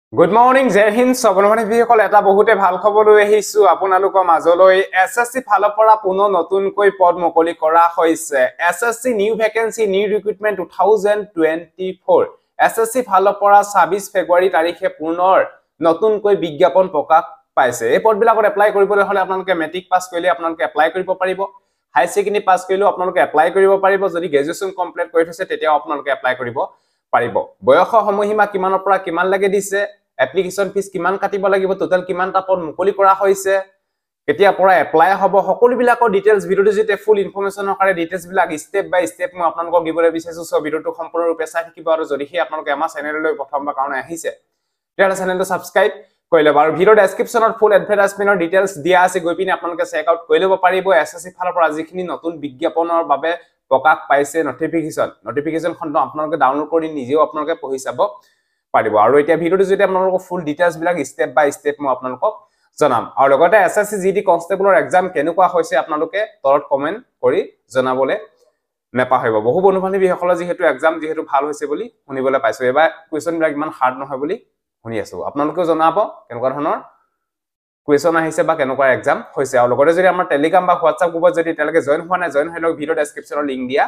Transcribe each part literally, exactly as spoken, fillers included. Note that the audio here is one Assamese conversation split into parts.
Good morning, Jai Hind. Sabonamani bhikol eta bahute bhal khobor loi ahisu apnalokor majoloi S S C phalor pora puno notun koi pod mokoli kora hoise. S S C new vacancy new recruitment twenty twenty-four. S S C phalor pora twenty-six February tarikhe punor notun koi bigyapon pokak paise. Ei pod bilakor apply koribole hole apnaloke metric pass korile apnaloke apply koribo paribo. High secondary pass korile apnaloke apply koribo paribo. Jodi graduation complete kori those tetia apnaloke apply koribo paribo. Boyokho samohima kimanor pora kiman lage dise application fees kiman katibo লাগিব total kiman ta pod mukoli kora hoise ketia pora apply hobo সকলো বিলাকৰ details ভিডিওটো যেতে ফুল ইনফৰমেশন হকাৰে details বিলাক step by step মই আপোনালোকক দিবলৈ বিচাৰিছো সো ভিডিওটো সম্পূৰ্ণৰূপে চাই থাকিব আৰু যদি হে আপোনালোকে আমাৰ চেনেললৈ প্ৰথমবাৰ কাৰণে আহিছে তেতিয়াহলে চেনেলটো সাবস্ক্ৰাইব কৰি লব আৰু ভিডিও ডেসক্ৰিপচনত ফুল এডভাৰটাইজমেন্টৰ details দিয়া আছে গৈ পিনে আপোনালোকে চেক আউট কৰি লব পাৰিব এসএসসি ফালৰ পৰা যিখিনি নতুন বিজ্ঞাপনৰ বাবে প্ৰকাশ পাইছে নটিফিকেশন নটিফিকেশন খন আপোনালোকে ডাউনলোড কৰি নিজেও আপোনালোকে পঢ়ি চাব পাৰিব আৰু এতিয়া ভিডিওটো যদি আপোনালোকক ফুল ডিটেইলছ বিলাক স্টেপ বাই স্টেপ মই আপোনালোকক জনাম আৰু লগতে এসএসসি জিডি কনস্টেবলৰ এক্সাম কেনেকুৱা হৈছে আপোনালোকে তলত কমেন্ট কৰি জনাবলে নেপাহৰিব বহু বন্ধু-বান্ধৱী সকলৰ যেহেতু এক্সাম যেহেতু ভাল হৈছে বুলি শুনিবলৈ পাইছো এবাৰ কোৱেশ্চন বিলাক ইমান হাৰ্ড নহয় বুলি শুনি আছো আপোনালোকে জনাব কেনেকুৱা ধৰণৰ কোৱেশ্চন আহিছে বা কেনেকুৱা এক্সাম হৈছে আৰু লগতে যদি আমাৰ টেলিগ্ৰাম বা হোৱাটসঅ্যাপ গ্ৰুপত যদি তেওঁলোকে জয়েন হোৱা নাই জয়েন হৈ লওক ভিডিও ডেসক্ৰিপচনৰ লিংক দিয়া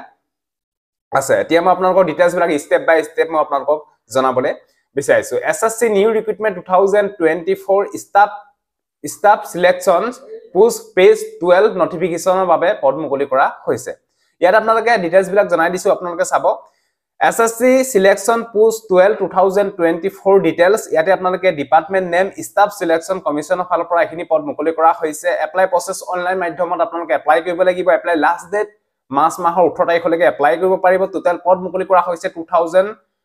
আছে এতিয়া মই আপোনালোকৰ ডিটেইলছ বিলাক স্টেপ বাই স্টেপ মই আপোনালোকক জনাবলে বিচাৰিছো SSC new recruitment twenty twenty-four staff staff selection post page twelve notificationৰ বাবে পদ মুকলি কৰা হৈছে ইয়াত আপোনালোকে ডিটেইলছ বিলাক জনাই দিছো আপোনালোকে চাব SSC selection post twelve twenty twenty-four details ইয়াতে আপোনালোকে ডিপাৰ্টমেন্ট নেম staff selection কমিশনৰ ফালৰ পৰা এখিনি পদ মুকলি কৰা হৈছে এপ্লাই প্ৰসেস অনলাইন মাধ্যমত আপোনালোকে এপ্লাই কৰিব লাগিব এপ্লাই লাষ্ট ডেট মাৰ্চ মাহৰ eighteen তাৰিখলৈকে এপ্লাই কৰিব পাৰিব টোটাল পদ মুকলি কৰা হৈছে two thousand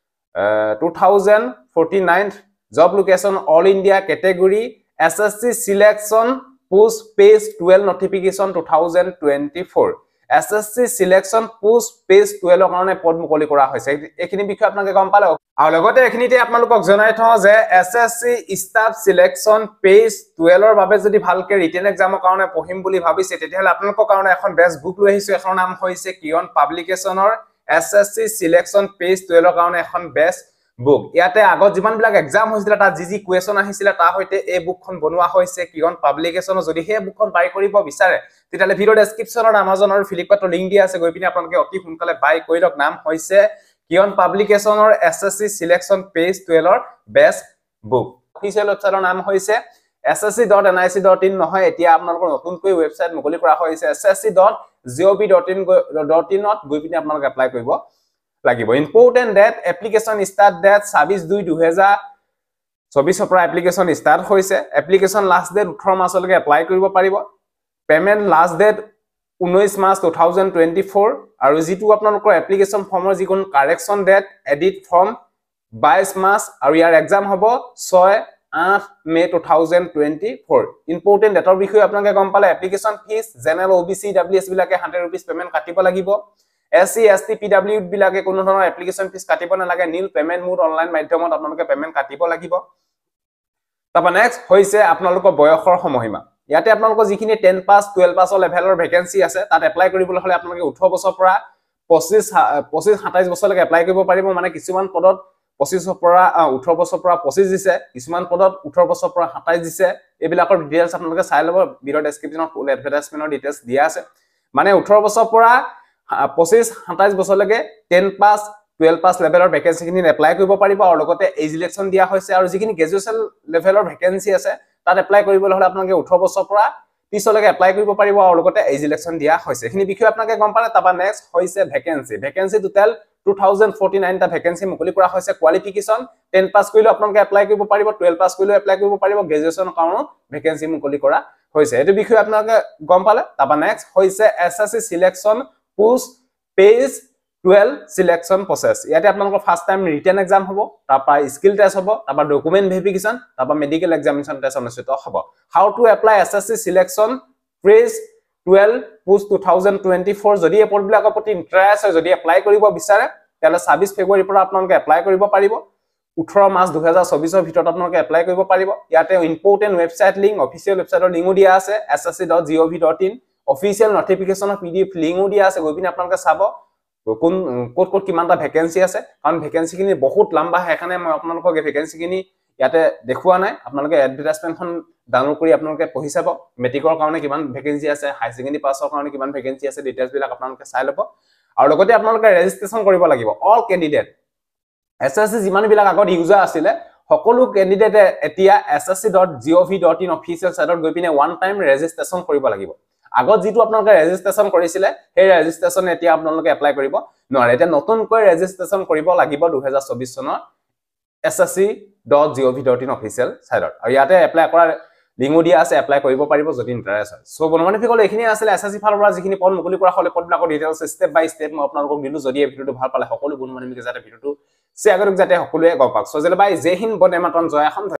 Uh, two thousand forty-nine job location all India category S S C selection post page twelve notification twenty twenty-four S S C selection post page twelve কাৰণে পদ মুকলি কৰা হৈছে এখিনি বিষয় আপোনালোকে গম পালে আৰু লগতে এখিনিতে আপোনালোকক জনাই থওঁ যে S S C staff selection page twelve ৰ বাবে যদি ভালকে ৰিটেন এক্সামৰ কাৰণে পঢ়িম বুলি ভাবিছে তেতিয়াহলে আপোনালোকৰ কাৰণে এখন বেষ্ট বুক লৈ আহিছো এখন নাম হৈছে কিয়ন পাবলিকেশনৰ S S C selection page twelve কাৰণে এখন বেষ্ট বুক ইয়াতে আগত যিমান বিলাক এক্সাম হৈছিল তা জি জি কোৱেশ্চন আহিছিল তা হইতে এই বুকখন বনোৱা হৈছে কিয়ন পাবলিকেশনৰ যদি হে বুকখন বাই কৰিব বিচাৰে তেতিয়ালে ভিডিও ডেসক্ৰিপচনত Amazon আৰু Flipkartৰ লিংক দিয়া আছে গৈ পিনে আপোনালোকে অতি সোনকালে বাই কৰি লওক নাম হৈছে কিয়ন পাবলিকেশনৰ S S C selection page twelve ৰ বেষ্ট বুক অফিচিয়েল ৱেবছাইটৰ নাম হৈছে S S C dot N I C dot in নহয় এতিয়া আপোনালোকৰ নতুনকৈ ৱেবছাইট মুকলি কৰা হৈছে S S C dot gov dot in dot in ত গৈ পিনে আপোনালোকে এপ্লাই কৰিব লাগিব important date application start date twenty-six two twenty twenty-four পৰা এপ্লিকেশন স্টাৰ্ট হৈছে এপ্লিকেশন লাষ্ট ডেট eighteen মাৰ্চলৈকে এপ্লাই কৰিব পাৰিব payment last date nineteen March twenty twenty-four আৰু যেটো আপোনালোকৰ এপ্লিকেশন ফৰ্মৰ যিকোন correction date edit form twenty-two March আৰু ইয়াৰ এক্সাম হ'ব six eight May twenty twenty-four important ডেটৰ বিষয়ে আপোনালোকে গম পালে application fees general O B C W S বিলাকে one hundred rupees পেমেন্ট কাটিব লাগিব S C S T P W বিলাকে কোনো ধৰণৰ এপ্লিকেশন ফিস কাটিব না লাগে নীল পেমেন্ট মোড অনলাইন মাধ্যমত আপোনালোকে পেমেন্ট কাটিব লাগিব তাপা নেক্সট হৈছে আপোনালোকৰ বয়সৰ সময়সীমা ইয়াতে আপোনালোকৰ যিখিনি ten pass twelve pass লেভেলৰ ভ্যাকেন্সি আছে তাত এপ্লাই কৰিবলৈ হলে আপোনালোকে eighteen বছৰ পৰা twenty-five twenty-seven বছৰলৈকে এপ্লাই কৰিব পাৰিব মানে কিছুমান পদত twenty-five পৰা eighteen বছৰ পৰা twenty-five দিছে কিছুমান পদত eighteen বছৰ পৰা twenty-seven দিছে এবিলাকৰ ডিটেইলছ আপোনালোকে চাই লব ভিডিও ডেসক্ৰিপচনত ফুল এডভাৰটাইজমেন্টৰ ডিটেইলছ দিয়া আছে মানে eighteen বছৰ পৰা twenty-five twenty-seven বছৰলৈকে ten pass twelve pass লেভেলৰ ভ্যাকেন্সি খিনি এপ্লাই কৰিব পাৰিব আৰু লগতে এজ ইলেকচন দিয়া হৈছে আৰু যিখিনি গ্ৰেজুৱেচন লেভেলৰ ভ্যাকেন্সি আছে তাত এপ্লাই কৰিবলৈ হলে আপোনালোকে eighteen বছৰ পৰা thirty লৈকে এপ্লাই কৰিব পাৰিব আৰু লগতে এজ ইলেকচন দিয়া হৈছে এখিনি বিষয় আপোনালোকে গম পালে তাবা নেক্সট হৈছে vacancy vacancy total two thousand forty-nine টা ভ্যাকেন্সি মুকলি কৰা হৈছে কোৱালিফিকেশন ten পাস কৰিলে আপোনালোকে এপ্লাই কৰিব পাৰিব twelve পাস কৰিলে এপ্লাই কৰিব পাৰিব গ্ৰেজুৱেচন কাৰণত ভ্যাকেন্সি মুকলি কৰা হৈছে এটো বিষয় আপোনালোকে গম পালে তাবা নেক্সট হৈছে S S C selection post page twelve selection process ইয়াতে আপোনালোকৰ ফাৰ্স্ট টাইম ৰিটেন এক্সাম হ'ব তাপা স্কিল টেষ্ট হ'ব তাপা ডকুমেন্ট ভেৰিফিকেশন তাপা মেডিকেল এক্সামিনেশন টেষ্ট অনুষ্ঠিত হ'ব how to apply S S C selection page twelve post twenty twenty-four যদি এই পদবিলাকৰ প্ৰতি ইন্টাৰেষ্ট হয় যদি এপ্লাই কৰিব বিচাৰে তেলে twenty-six February পৰা আপোনালোকে এপ্লাই কৰিব পাৰিব eighteen মাৰ্চ twenty twenty-four ৰ ভিতৰত আপোনালোকে এপ্লাই কৰিব পাৰিব ইয়াতে ইম্পৰ্টেন্ট ৱেবছাইট লিংক অফিচিয়েল ৱেবছাইটৰ লিংকও দিয়া আছে S S C dot gov dot in official নটিফিকেশনৰ P D F লিংকও দিয়া আছে গৈ পিনে আপোনালোকে চাব কোন কোট কোট কিমানটা ভ্যাকেন্সি আছে কাৰণ ভ্যাকেন্সি খিনি বহুত লম্বা হয় এখানে মই আপোনালোকক ভ্যাকেন্সি খিনি ইয়াতে দেখুৱা নাই আপোনালোকে এডভাৰটাইজমেন্টখন ডাউনলোড কৰি আপোনালোকে পঢ়ি চাব মেট্ৰিকৰ কাৰণে কিমান ভেকেন্সি আছে হাই সেকেন্ডাৰী পাছৰ কাৰণে কিমান ভেকেন্সি আছে ডিটেইলছ বিলাক আপোনালোকে চাই ল'ব আৰু লগতে আপোনালোকে ৰেজিষ্ট্ৰেচন কৰিব লাগিব all candidate S S C যিমান বিলাক আগত ইউজাৰ আছিল সকলো ক্যান্ডিডেটে এতিয়া S S C dot gov dot in official সাইটত গৈ পিনে ওয়ান টাইম ৰেজিষ্ট্ৰেচন কৰিব লাগিব আগত যেটো আপোনালোকে ৰেজিষ্ট্ৰেচন কৰিছিলে সেই ৰেজিষ্ট্ৰেচন এতিয়া আপোনালোকে এপ্লাই কৰিব নোৱাৰে এটা নতুনকৈ ৰেজিষ্ট্ৰেচন কৰিব লাগিব দুই হাজাৰ চৌবিশ চনৰ S S C dot gov dot in official সাইটত আৰু ইয়াতে এপ্লাই কৰাৰ লিংক দিয়া আছে এপ্লাই কৰিব পাৰিব যদি ইন্টাৰেষ্ট হয় সো বনমানিসকল এখিনি আছিল S S C ফালৰ পৰা যিখিনি পদ মুকলি কৰা হলে পদবিলাকৰ ডিটেইলছ স্টেপ বাই স্টেপ মই আপোনালোকক দিলো যদি এই ভিডিওটো ভাল পালে সকলো বনমানিকে যাতে ভিডিওটো শেয়াৰ কৰক যাতে সকলোৱে গম পাওক সো জেলে বাই জয় হিন্দ বন্দে মাতৰম জয় অসম।